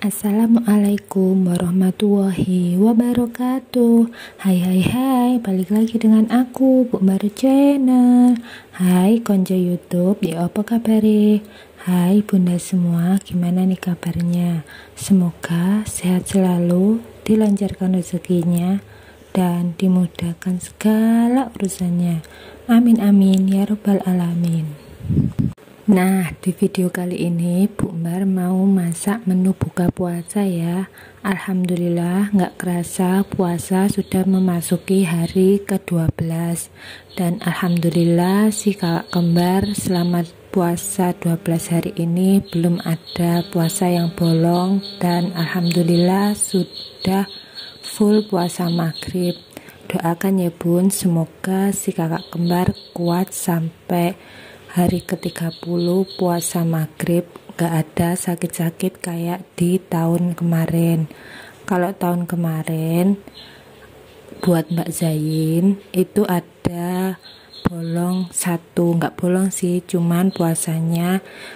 Assalamualaikum warahmatullahi wabarakatuh. Hai, balik lagi dengan aku Bu Baru Channel. Hai konco YouTube, ya apa kabar? Hai bunda semua, gimana nih kabarnya? Semoga sehat selalu, dilancarkan rezekinya, dan dimudahkan segala urusannya. Amin amin ya robbal alamin. Nah, di video kali ini Bu Mbar mau masak menu buka puasa ya. Alhamdulillah nggak kerasa puasa sudah memasuki hari ke-12. Dan alhamdulillah si kakak kembar selamat puasa 12 hari ini belum ada puasa yang bolong. Dan alhamdulillah sudah full puasa maghrib. Doakan ya bun, semoga si kakak kembar kuat sampai hari ke-30 puasa maghrib, gak ada sakit-sakit kayak di tahun kemarin. Kalau tahun kemarin buat Mbak Zain itu ada bolong satu, gak bolong sih, cuman puasanya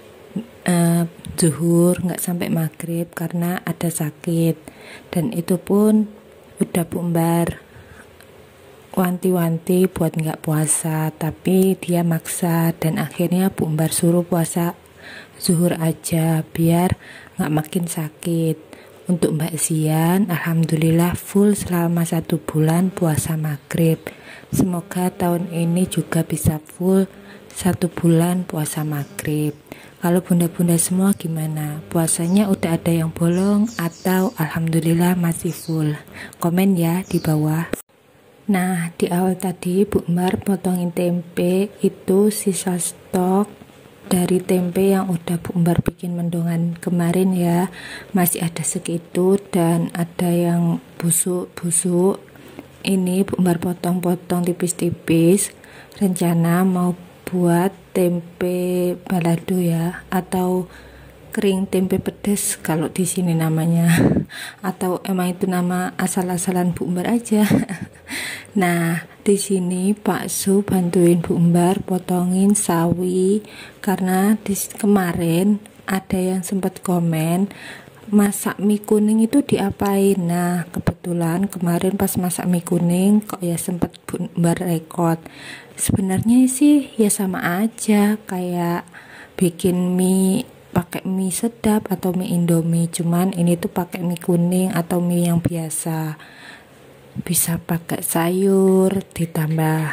zuhur gak sampai maghrib karena ada sakit. Dan itu pun udah Bu Mbar wanti-wanti buat nggak puasa, tapi dia maksa dan akhirnya Bu Mbar suruh puasa zuhur aja biar nggak makin sakit. Untuk Mbak Zian alhamdulillah full selama 1 bulan puasa maghrib. Semoga tahun ini juga bisa full 1 bulan puasa maghrib. Kalau bunda-bunda semua gimana? Puasanya udah ada yang bolong atau alhamdulillah masih full? Komen ya di bawah. Nah, di awal tadi Bu Mbar potongin tempe, itu sisa stok dari tempe yang udah Bu Mbar bikin mendongan kemarin ya. Masih ada segitu dan ada yang busuk-busuk. Ini Bu Mbar potong-potong tipis-tipis. Rencana mau buat tempe balado ya, atau kering tempe pedes kalau di sini namanya. Atau emang itu nama asal-asalan Bu Mbar aja. Nah, di sini Pak Su bantuin Bu Mbar potongin sawi karena kemarin ada yang sempat komen masak mie kuning itu diapain. Nah, kebetulan kemarin pas masak mie kuning kok ya sempat Bu Mbar rekod. Sebenarnya sih ya sama aja kayak bikin mie pakai mie sedap atau mie Indomie, cuman ini tuh pakai mie kuning atau mie yang biasa. Bisa pakai sayur ditambah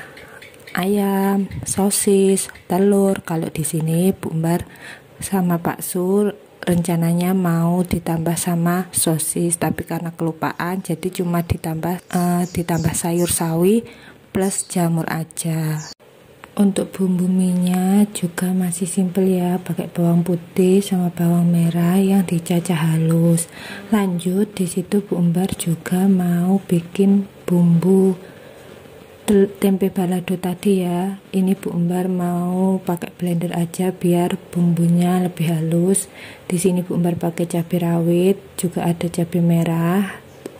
ayam, sosis, telur. Kalau di sini Bu Mbar sama Pak Sur rencananya mau ditambah sama sosis, tapi karena kelupaan jadi cuma ditambah sayur sawi plus jamur aja. Untuk bumbu mie-nya juga masih simple ya, pakai bawang putih sama bawang merah yang dicacah halus. Lanjut di situ Bu Mbar juga mau bikin bumbu tempe balado tadi ya. Ini Bu Mbar mau pakai blender aja biar bumbunya lebih halus. Di sini Bu Mbar pakai cabai rawit, juga ada cabai merah,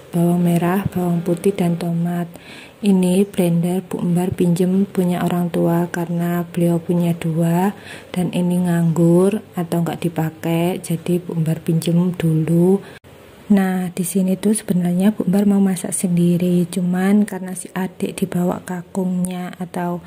bawang putih dan tomat. Ini blender Bu Mbar pinjem punya orang tua karena beliau punya 2 dan ini nganggur atau nggak dipakai, jadi Bu Mbar pinjem dulu. Nah, di sini tuh sebenarnya Bu Mbar mau masak sendiri, cuman karena si adik dibawa kakungnya atau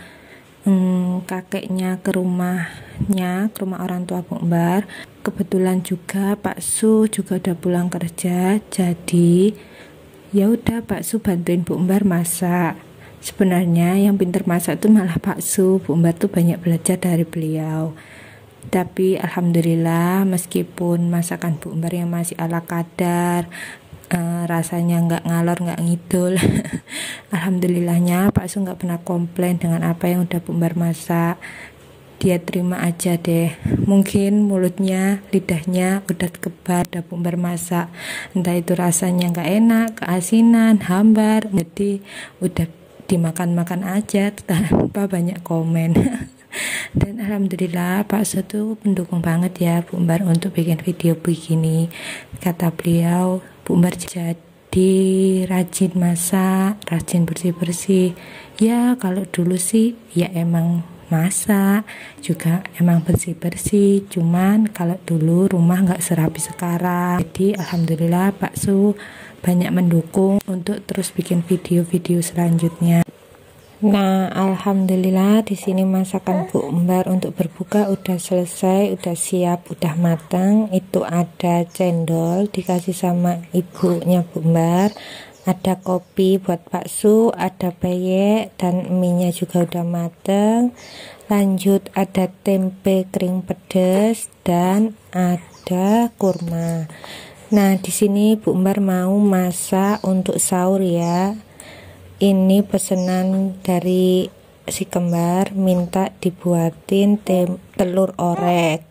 kakeknya ke rumah orang tua Bu Mbar. Kebetulan juga Pak Su juga udah pulang kerja, jadi ya udah Pak Su bantuin Bu Mbar masak. Sebenarnya yang pinter masak itu malah Pak Su. Bu Mbar tuh banyak belajar dari beliau. Tapi alhamdulillah meskipun masakan Bu Mbar yang masih ala kadar, rasanya nggak ngalor nggak ngidul, alhamdulillahnya Pak Su nggak pernah komplain dengan apa yang udah Bu Mbar masak. Dia terima aja deh. Mungkin mulutnya, lidahnya udah kebal udah Bu Mbar masak, entah itu rasanya nggak enak, keasinan, hambar, jadi udah dimakan-makan aja tanpa banyak komen. Dan alhamdulillah Pak Su tuh mendukung banget ya Bu Mbar untuk bikin video begini. Kata beliau, Bu Mbar jadi rajin masak, rajin bersih-bersih. Ya kalau dulu sih ya emang masak, juga emang bersih-bersih. Cuman kalau dulu rumah nggak serapi sekarang. Jadi alhamdulillah Pak Su banyak mendukung untuk terus bikin video-video selanjutnya. Nah, alhamdulillah di sini masakan Bu Embar untuk berbuka udah selesai, udah siap, udah matang. Itu ada cendol dikasih sama ibunya Bu Embar, ada kopi buat Pak Su, ada peyek, dan mie-nya juga udah mateng. Lanjut ada tempe kering pedas dan ada kurma. Nah, di sini Bu Embar mau masak untuk sahur ya. Ini pesanan dari si kembar, minta dibuatin telur orek.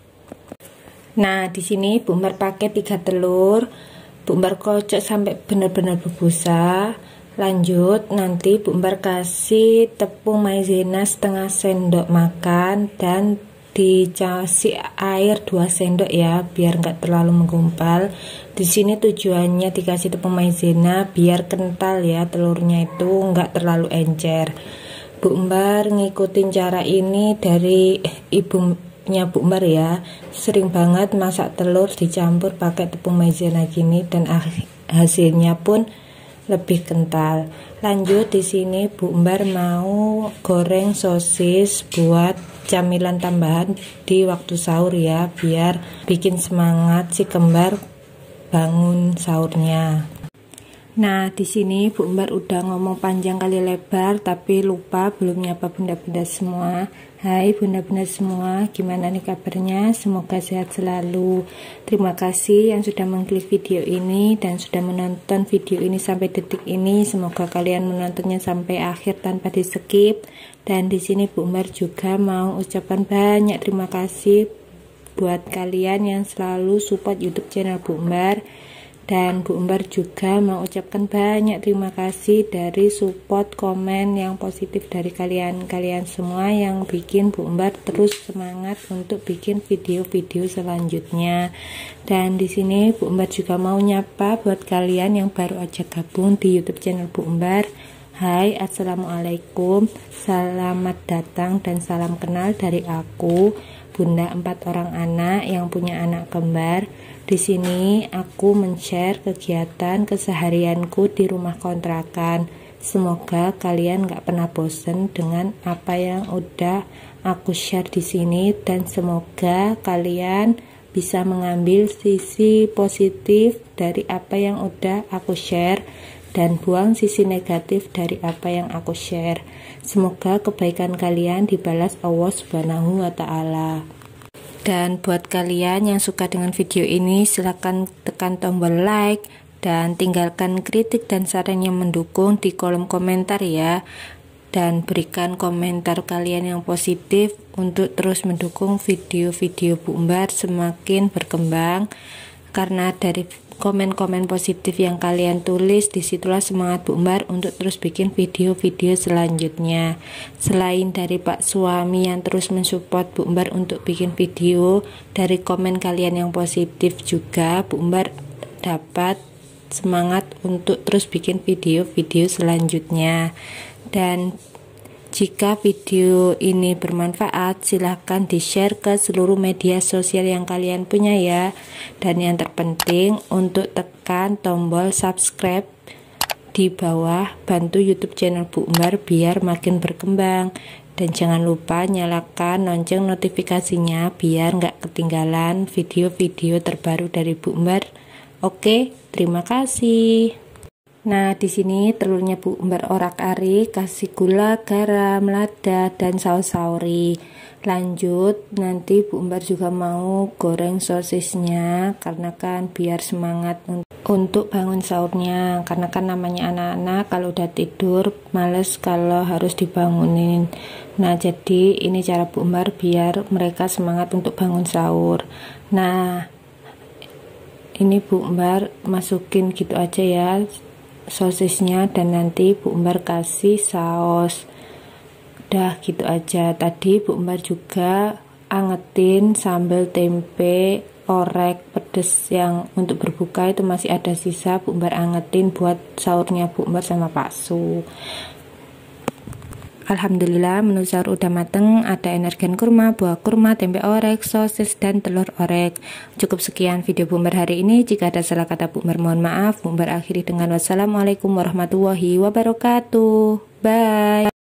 Nah, di sini Bu Embar pakai 3 telur. Bu Embar kocok sampai benar-benar berbusa. Lanjut nanti Bu Embar kasih tepung maizena setengah sendok makan dan dikasih air 2 sendok ya, biar nggak terlalu menggumpal. Di sini tujuannya dikasih tepung maizena biar kental ya, telurnya itu nggak terlalu encer. Bu Embar ngikutin cara ini dari ibunya Bu Embar ya, sering banget masak telur dicampur pakai tepung maizena gini dan hasilnya pun lebih kental. Lanjut di sini Bu Embar mau goreng sosis buat camilan tambahan di waktu sahur ya, biar bikin semangat si kembar bangun sahurnya. Nah, di sini Bu Embar udah ngomong panjang kali lebar tapi lupa belum nyapa bunda-bunda semua. Hai bunda-bunda semua, gimana nih kabarnya? Semoga sehat selalu. Terima kasih yang sudah mengklik video ini dan sudah menonton video ini sampai detik ini. Semoga kalian menontonnya sampai akhir tanpa di skip. Dan di sini Bu Embar juga mau ucapkan banyak terima kasih buat kalian yang selalu support YouTube channel Bu Embar. Dan Bu Embar juga mau ucapkan banyak terima kasih dari support komen yang positif dari kalian semua yang bikin Bu Embar terus semangat untuk bikin video-video selanjutnya. Dan di sini Bu Embar juga mau nyapa buat kalian yang baru aja gabung di YouTube channel Bu Embar. Hai, assalamualaikum, selamat datang dan salam kenal dari aku, Bunda 4 orang anak yang punya anak kembar. Di sini aku men-share kegiatan keseharianku di rumah kontrakan. Semoga kalian gak pernah bosen dengan apa yang udah aku share di sini dan semoga kalian bisa mengambil sisi positif dari apa yang udah aku share dan buang sisi negatif dari apa yang aku share. Semoga kebaikan kalian dibalas Allah Subhanahu wa Ta'ala. Dan buat kalian yang suka dengan video ini, silahkan tekan tombol like dan tinggalkan kritik dan saran yang mendukung di kolom komentar ya. Dan berikan komentar kalian yang positif untuk terus mendukung video-video Bu Embar semakin berkembang. Karena dari komen-komen positif yang kalian tulis, disitulah semangat Bu Embar untuk terus bikin video-video selanjutnya. Selain dari Pak suami yang terus mensupport Bu Embar untuk bikin video, dari komen kalian yang positif juga Bu Embar dapat semangat untuk terus bikin video-video selanjutnya. Dan jika video ini bermanfaat, silahkan di-share ke seluruh media sosial yang kalian punya ya. Dan yang terpenting untuk tekan tombol subscribe di bawah, bantu YouTube channel Bu Embar biar makin berkembang. Dan jangan lupa nyalakan lonceng notifikasinya biar nggak ketinggalan video-video terbaru dari Bu Embar. Oke, terima kasih. Nah, di sini telurnya Bu Embar orak-arik, kasih gula, garam, lada, dan saus sauri. Lanjut, nanti Bu Embar juga mau goreng sosisnya, karena kan biar semangat untuk bangun sahurnya. Karena kan namanya anak-anak kalau udah tidur, males kalau harus dibangunin. Nah, jadi ini cara Bu Embar biar mereka semangat untuk bangun sahur. Nah, ini Bu Embar masukin gitu aja ya sosisnya, dan nanti Bu Embar kasih saus. Udah gitu aja. Tadi Bu Embar juga angetin sambal tempe orek pedes yang untuk berbuka itu masih ada sisa, Bu Embar angetin buat sahurnya Bu Embar sama Pak Su. Alhamdulillah menu sahur udah mateng, ada energen kurma, buah kurma, tempe orek, sosis, dan telur orek. Cukup sekian video Bumbar hari ini. Jika ada salah kata Bumbar mohon maaf. Bumbar akhiri dengan wassalamualaikum warahmatullahi wabarakatuh. Bye.